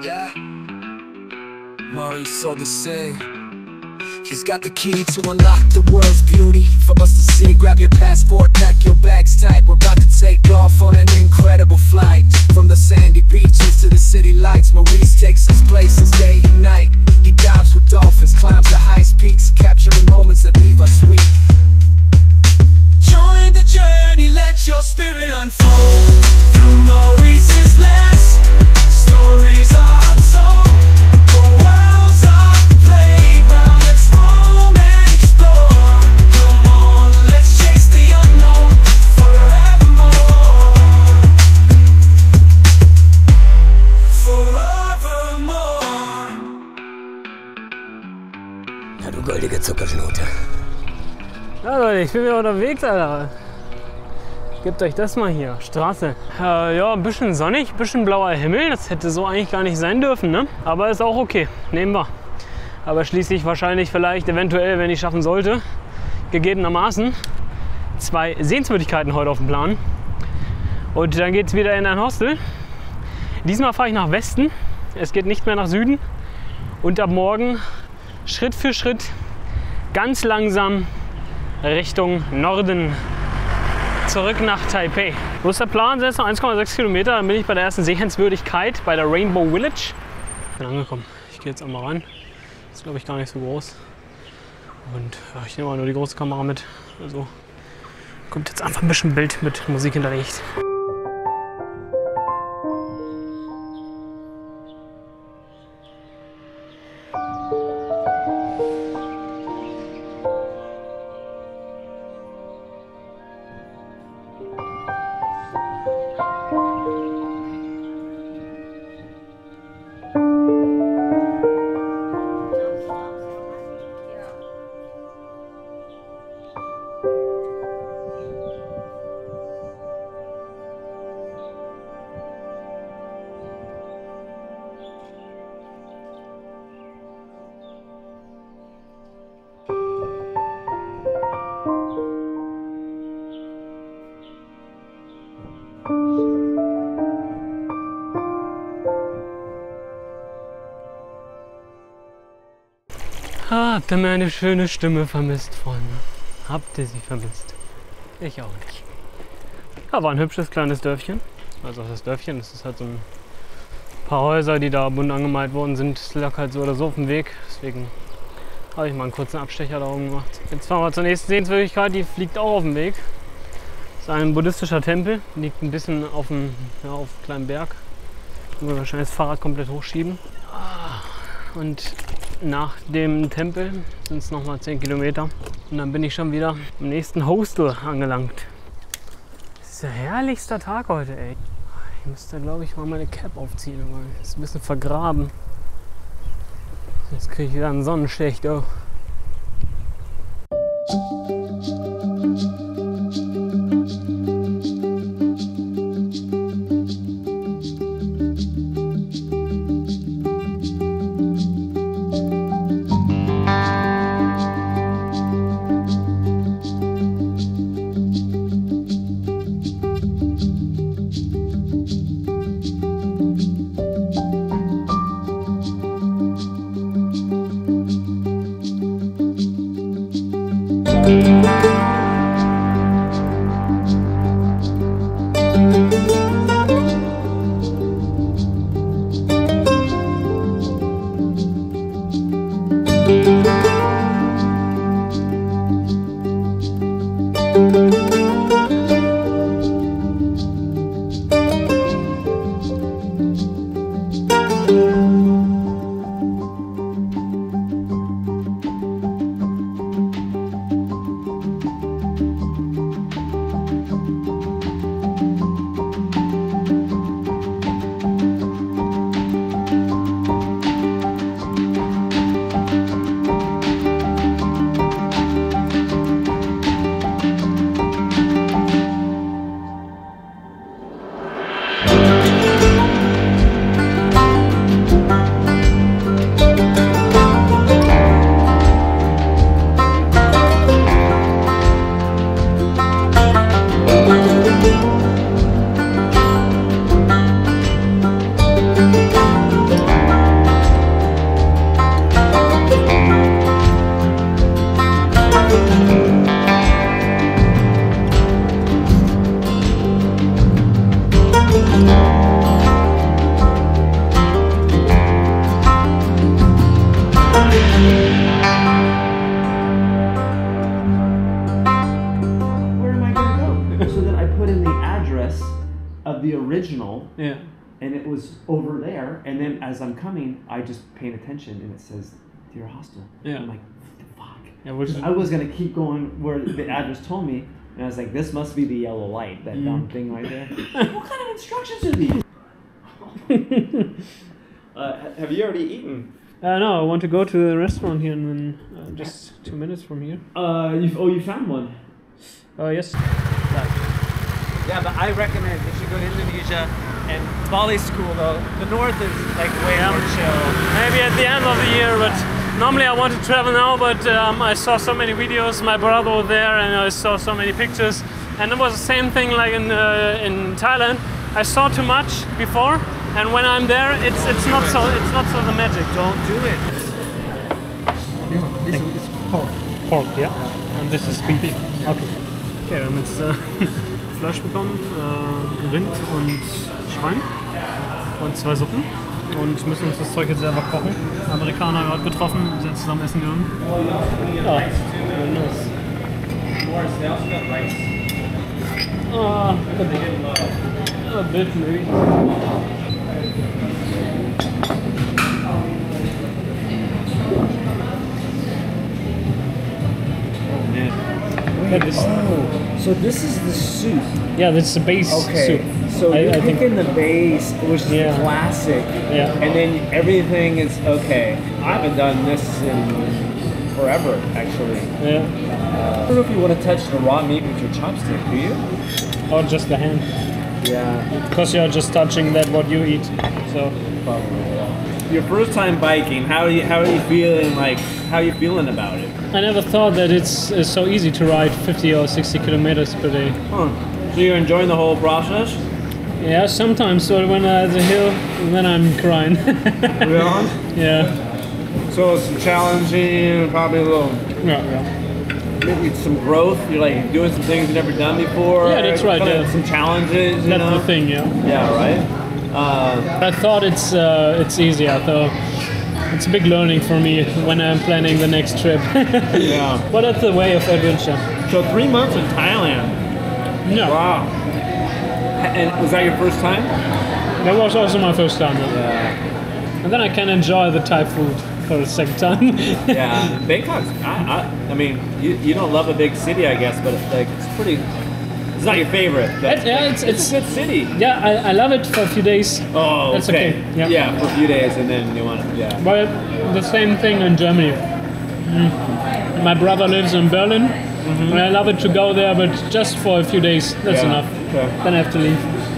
Yeah, Maurice Odyssey. He's got the key to unlock the world's beauty for us to see. Grab your passport, pack your bags tight. We're about to take off on an incredible flight. From the sandy beaches to the city lights, Maurice takes us places day and night. He dives with dolphins, climbs the highest peaks, capturing moments that leave us weak. Join the journey, let your spirit unfold. Through Maurice's lens, stories are untold. The world's our playground, let's roam and explore. Come on, let's chase the unknown forevermore. Forevermore. Na du goldige Zuckerschnute. Ja Leute, ich bin wieder unterwegs, Alter. Gebt euch das mal hier, Straße. Ja, ein bisschen sonnig, ein bisschen blauer Himmel. Das hätte so eigentlich gar nicht sein dürfen, ne? Aber ist auch okay, nehmen wir. Aber schließlich wahrscheinlich vielleicht, eventuell, wenn ich schaffen sollte, gegebenermaßen 2 Sehenswürdigkeiten heute auf dem Plan. Und dann geht es wieder in ein Hostel. Diesmal fahre ich nach Westen. Es geht nicht mehr nach Süden. Und ab morgen Schritt für Schritt, ganz langsam Richtung Norden, zurück nach Taipei. Wo ist der Plan? Sind jetzt noch 1,6 Kilometer, dann bin ich bei der ersten Sehenswürdigkeit, bei der Rainbow Village. Bin angekommen. Ich gehe jetzt einmal ran. Ist glaube ich gar nicht so groß. Und ja, ich nehme mal nur die große Kamera mit. Also kommt jetzt einfach ein bisschen Bild mit Musik hinterlegt. Habt ihr meine schöne Stimme vermisst, Freunde? Habt ihr sie vermisst? Ich auch nicht. Ja, war ein hübsches kleines Dörfchen. Also das Dörfchen, das ist halt so ein paar Häuser, die da bunt angemalt worden sind. Es lag halt so oder so auf dem Weg. Deswegen habe ich mal einen kurzen Abstecher da oben gemacht. Jetzt fahren wir zur nächsten Sehenswürdigkeit, die fliegt auch auf dem Weg. Das ist ein buddhistischer Tempel, liegt ein bisschen auf einem kleinen Berg. Da wir wahrscheinlich das Fahrrad komplett hochschieben. Und nach dem Tempel sind es nochmal 10 Kilometer. Und dann bin ich schon wieder im nächsten Hostel angelangt. Das ist der herrlichste Tag heute, ey. Ich müsste, glaube ich, mal meine Cap aufziehen, weil es ist ein bisschen vergraben. Jetzt kriege ich wieder einen Sonnenstich, oh. in the address of the original, Yeah. and it was over there. And then as I'm coming, I just paying attention, and it says Deer Hostel. Yeah. I'm like, what the fuck? Yeah, which I was gonna keep going where the address told me, and I was like, this must be the yellow light, that dumb thing right there. What kind of instructions are these? Have you already eaten? No, I want to go to the restaurant here and then just 2 minutes from here. You found one. Yes. Yeah, but I recommend you should go to Indonesia. And Bali's cool though. The north is like way more chill. Maybe at the end of the year, but normally I want to travel now, but I saw so many videos, my brother was there and I saw so many pictures. And it was the same thing like in Thailand. I saw too much before, and when I'm there, it's not so the magic. Don't do it. This is pork, yeah? And this is beef. Okay. Okay, wir haben jetzt Fleisch bekommen, Rind und Schwein und 2 Suppen und müssen uns das Zeug jetzt selber kochen. Amerikaner haben wir heute getroffen, sind zusammen essen gegangen. Ja, very nice. A bit maybe. So this is the soup. Yeah, that's the base soup. So you're I think picking the base, which is Yeah. the classic. Yeah. And then everything is okay. I haven't done this in forever, actually. Yeah. I don't know if you want to touch the raw meat with your chopstick, do you? Or just the hand. Yeah. Because you're just touching that what you eat. So Your first time biking, how are you feeling? Like, how are you feeling about it? I never thought that it's so easy to ride 50 or 60 kilometers per day. Huh. So you're enjoying the whole process? Yeah, sometimes so when the hill, then I'm crying. Really? Yeah. So it's challenging, probably a little, Yeah. maybe some growth. You're like doing some things you've never done before. Yeah, that's right, Kinda yeah. Some challenges, you That's know? the thing, yeah. Yeah, right? I thought it's easy. I thought it's a big learning for me when I'm planning the next trip. Yeah. But that's the way of adventure. So 3 months in Thailand. Yeah. Wow. And was that your first time? That was also my first time. Yeah. And then I can enjoy the Thai food for the second time. Yeah. Bangkok's, I mean, you don't love a big city, I guess, but it's like, it's pretty, it's not your favorite. But it's a good city. Yeah, I love it for a few days. Oh, That's okay. okay, yeah. For a few days and then you want to, yeah. But the same thing in Germany. My brother lives in Berlin, and I love it to go there, but just for a few days. That's Yeah. enough. Okay. Then I have to leave.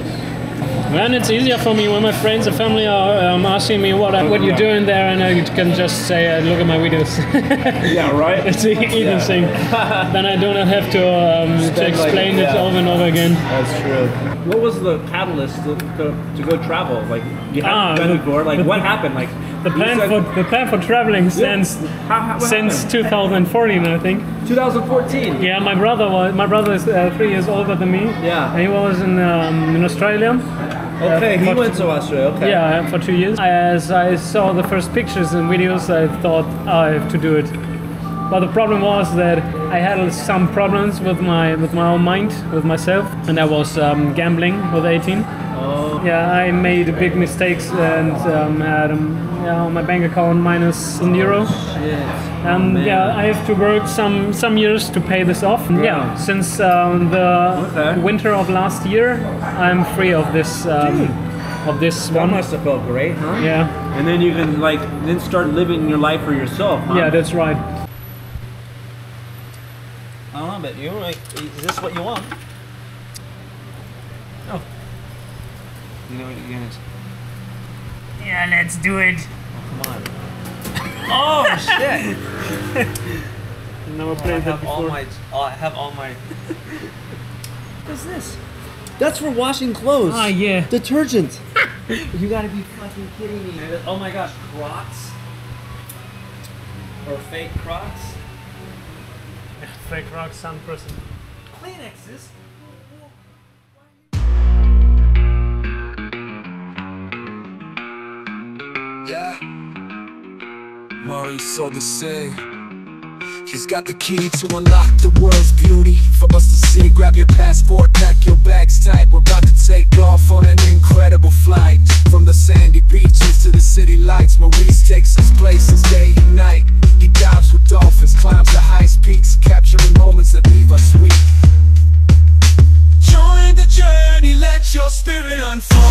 And it's easier for me when my friends and family are asking me what you're doing there, and I can just say, look at my videos. Yeah, right? It's an easy thing. Then I don't have to explain it over and over again. That's true. What was the catalyst to go travel? Like, you haven't done it before. Like, what happened? Like, The plan for traveling since since 2014, I think. 2014. Yeah, my brother is 3 years older than me. Yeah. He was in Australia. Okay, he for- went to Australia. Okay. Yeah, for 2 years. As I saw the first pictures and videos, I thought I have to do it. But the problem was that I had some problems with my own mind, with myself, and I was gambling with 18. Oh. Yeah, I made big mistakes and had on my bank account minus €1. Shit. And Man. yeah, I have to work some years to pay this off. Yeah, since the winter of last year, I'm free of this That one. must have felt great, huh? Yeah, And then you can then start living your life for yourself, huh? yeah, that's right. I don't know, but you like, is this what you want? Oh. You know what you're gonna. Yeah, let's do it. Come on. Oh shit! Never played that before. I have all my. What's this? That's for washing clothes. Ah, yeah. Detergent. You gotta be fucking kidding me. Oh my gosh, Crocs? Or fake Crocs? Fake rock, sun person. Kleenexes? Yeah. Maurice Odyssey. She's got the key to unlock the world's beauty for us to see. Grab your passport, pack your bags tight. We're about to take off on an incredible flight. From the sandy beaches to the city lights, Maurice takes us places day and night. He dives with dolphins, climbs the highest peaks, capturing moments that leave us weak. Join the journey, let your spirit unfold.